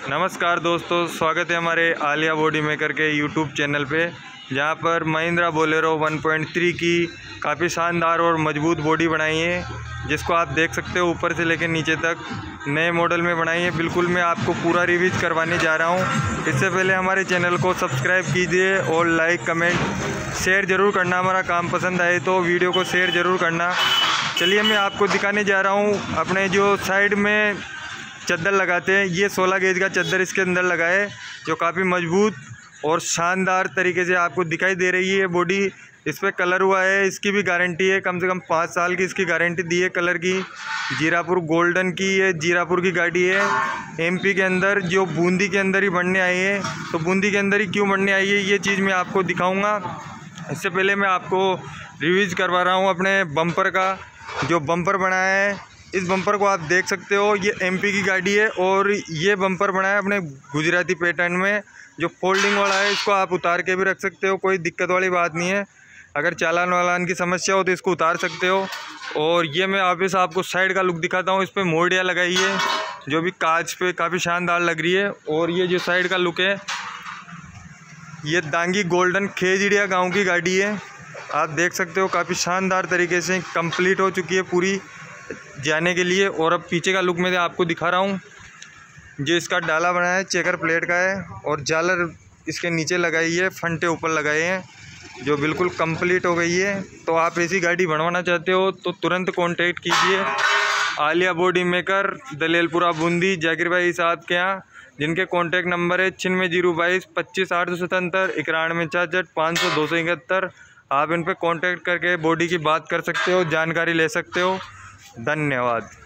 नमस्कार दोस्तों, स्वागत है हमारे आलिया बॉडी मेकर के यूट्यूब चैनल पे, जहां पर महिंद्रा बोलेरो 1.3 की काफ़ी शानदार और मजबूत बॉडी बनाई है, जिसको आप देख सकते हो ऊपर से लेकर नीचे तक नए मॉडल में बनाई है। बिल्कुल मैं आपको पूरा रिव्यू करवाने जा रहा हूं। इससे पहले हमारे चैनल को सब्सक्राइब कीजिए और लाइक कमेंट शेयर ज़रूर करना। हमारा काम पसंद आए तो वीडियो को शेयर ज़रूर करना। चलिए मैं आपको दिखाने जा रहा हूँ अपने जो साइड में चद्दर लगाते हैं, ये 16 गेज का चद्दर इसके अंदर लगा है, जो काफ़ी मजबूत और शानदार तरीके से आपको दिखाई दे रही है। बॉडी इस पर कलर हुआ है, इसकी भी गारंटी है, कम से कम 5 साल की इसकी गारंटी दी है कलर की। जीरापुर गोल्डन की ये जीरापुर की गाड़ी है, एमपी के अंदर, जो बूंदी के अंदर ही बनने आई है। तो बूंदी के अंदर ही क्यों बनने आई है, ये चीज़ मैं आपको दिखाऊँगा। इससे पहले मैं आपको रिव्यूज़ करवा रहा हूँ अपने बम्पर का। जो बम्पर बनाया है, इस बम्पर को आप देख सकते हो, ये एमपी की गाड़ी है और ये बम्पर बनाया है अपने गुजराती पैटर्न में, जो फोल्डिंग वाला है। इसको आप उतार के भी रख सकते हो, कोई दिक्कत वाली बात नहीं है। अगर चालान वालान की समस्या हो तो इसको उतार सकते हो। और ये मैं वापस आपको साइड का लुक दिखाता हूँ। इस पर मोड़ियाँ लगाई है, जो भी कांच पे काफ़ी शानदार लग रही है। और ये जो साइड का लुक है, ये दांगी गोल्डन खेजड़िया गाँव की गाड़ी है, आप देख सकते हो। काफ़ी शानदार तरीके से कंप्लीट हो चुकी है पूरी जाने के लिए। और अब पीछे का लुक मैं आपको दिखा रहा हूँ। जो इसका डाला बना है चेकर प्लेट का है, और झालर इसके नीचे लगाई है, फंटे ऊपर लगाए हैं, जो बिल्कुल कंप्लीट हो गई है। तो आप ऐसी गाड़ी बनवाना चाहते हो तो तुरंत कांटेक्ट कीजिए आलिया बॉडी मेकर, दलेलपुरा बूंदी, जाकिर भाई साहब के यहाँ, जिनके कॉन्टैक्ट नंबर है 96 022 25 877 91 66 500 271। आप इन पर कॉन्टैक्ट करके बॉडी की बात कर सकते हो, जानकारी ले सकते हो। धन्यवाद।